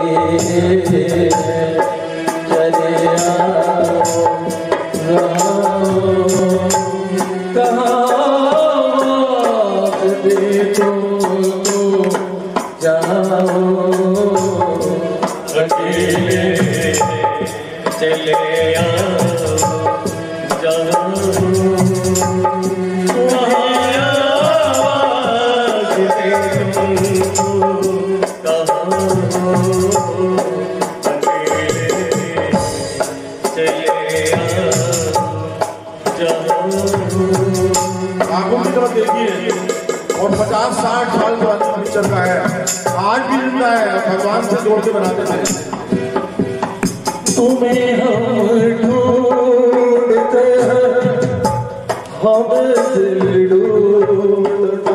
और 50-60 साल पुरानी पिक्चर का है, आज भी जिंदा है, भगवान से जोड़ के बनाते थे। तुम्हें हम ढूंढते हैं, हम दिल ढूंढता,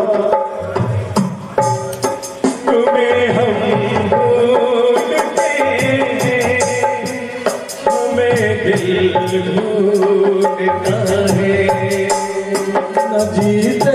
तुम्हें हम ढूंढते हैं, हमें दिल ढूंढता है। न जीते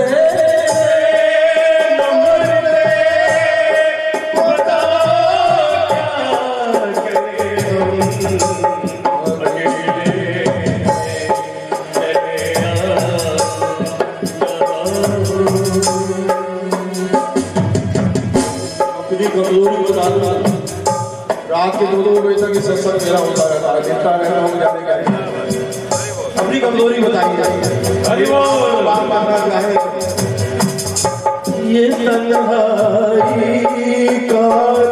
रात के 2-2 बजे तक सत्संग मेरा होता रहता है, जितना रहता हूँ जाने का अपनी कमजोरी बताई जाए। बात मानना चाहे ये तन्हाई का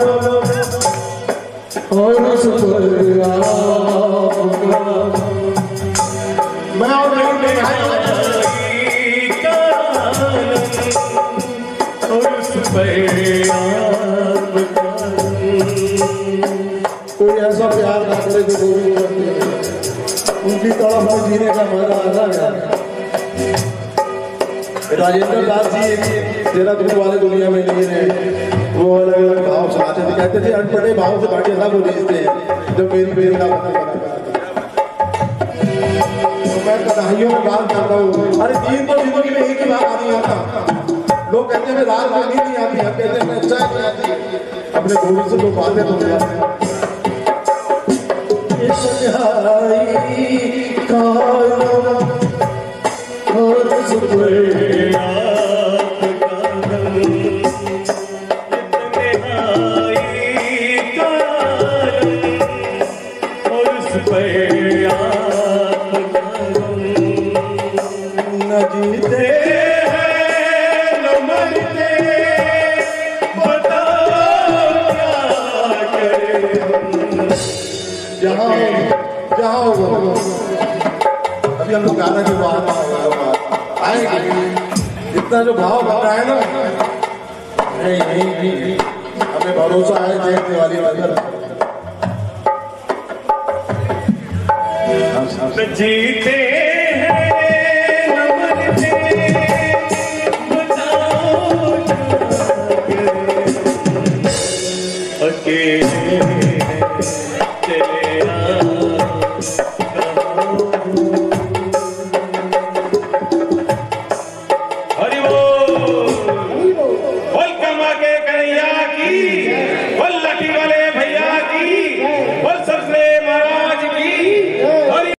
और मैं और कोई ऐसा प्यार ना करे जो गोरी करती है, उनकी तरफ में जीने का मजा आता है। राजेंद्र दास जी तेरा दुख वाले दुनिया में नहीं है, वो अलग अलग भाव सुनाते थे, कहते थे अनपढ़े भाव से बाकी अलग हो जीतते हैं। जब मेरी बेरी का तो मैं कढ़ाइयों में बात कर रहा हूँ। अरे दिन तो जिंदगी में एक ही बात नहीं आता। लोग कहते हैं रात में नींद नहीं आती, हम कहते हैं अच्छा नहीं आती। अपने गोविंद से लोग बातें तो जाते हैं। अभी हम लोग गाना की बात आएंगे, इतना जो भाव बन रहा है ना, नहीं हमें भरोसा है देखने वाली नजर जीते